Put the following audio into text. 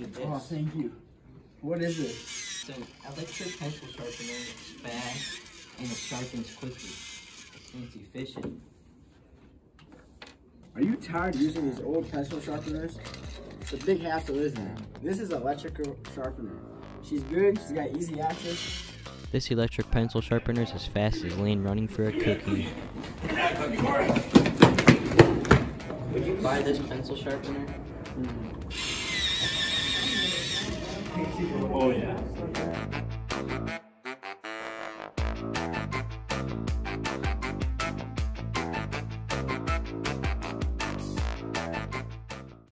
this. Oh, thank you. What is this? It's an electric pencil sharpener. It's fast and it sharpens quickly. It's efficient. Are you tired of using these old pencil sharpeners? It's a big hassle, isn't it? This is an electrical sharpener. She's good, she's got easy access. This electric pencil sharpener is as fast as Lane running for a cookie. Would you buy this pencil sharpener? Oh yeah.